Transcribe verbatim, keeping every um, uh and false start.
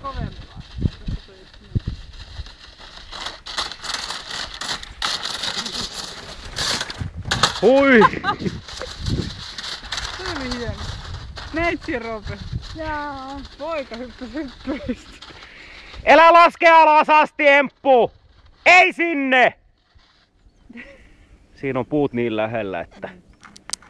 kovempaa. Hui! Se oli hieno. Neitsi Rope. Jaa. Poika hyppäsi hyppyistä. Elä laske alas asti, Emppu! Ei sinne! Siinä on puut niin lähellä, että